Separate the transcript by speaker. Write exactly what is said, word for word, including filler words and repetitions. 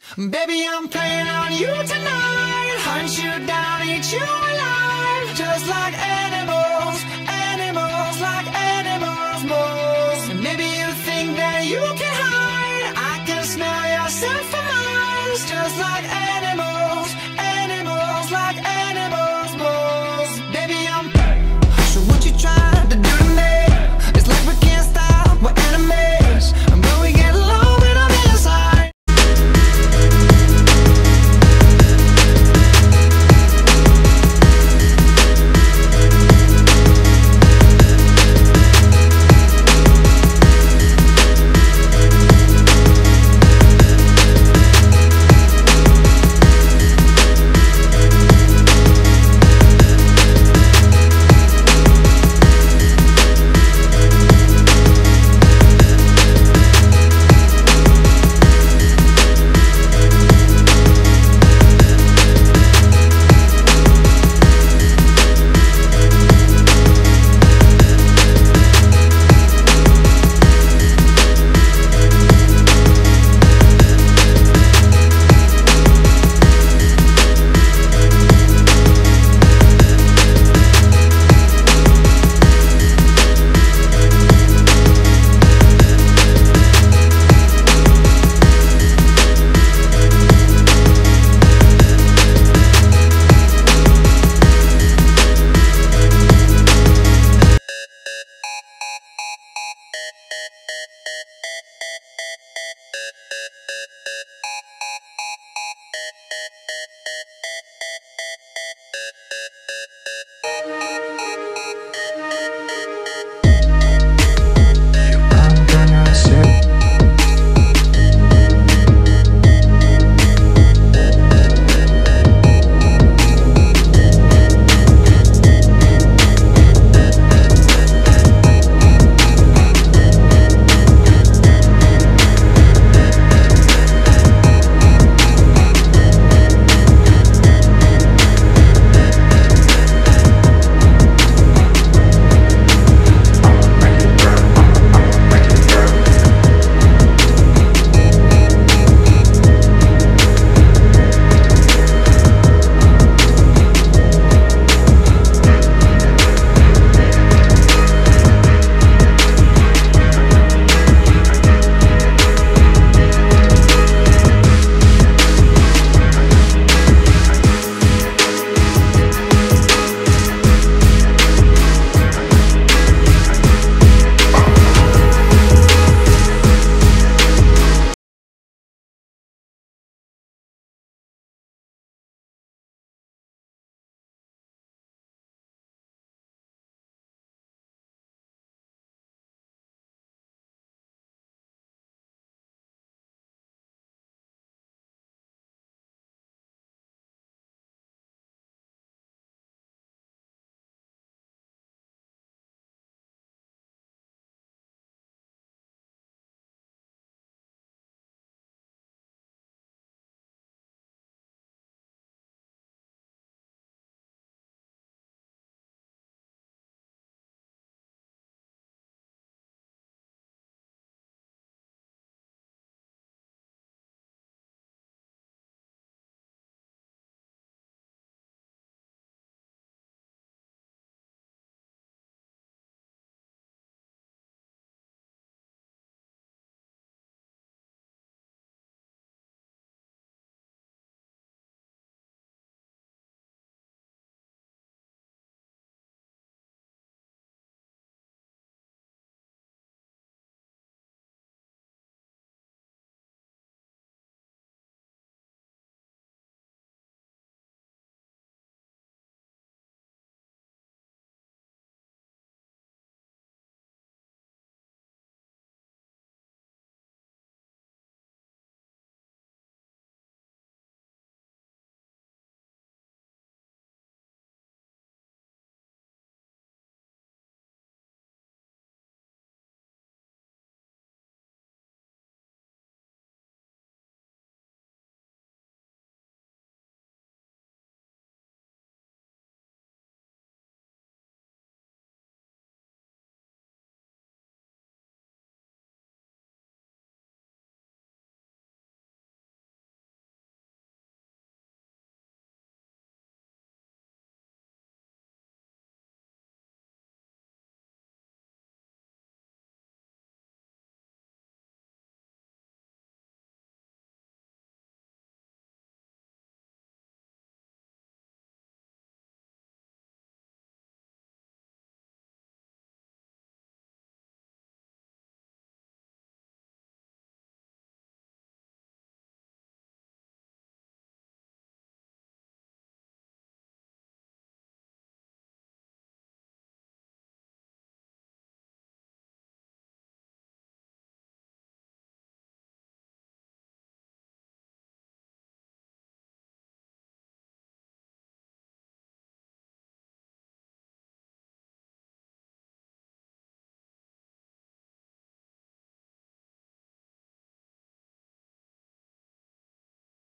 Speaker 1: Baby, I'm playing on you tonight. Hunt you down, eat you alive. Just like animals, animals, like animals, moles. And maybe you think that you can hide. I can smell your scent for miles. Just like animals, animals, like animals, moles. Baby, I'm so what you trying to do to me? It's like we can't stop, we're enemies. And when we get low, we're on the inside.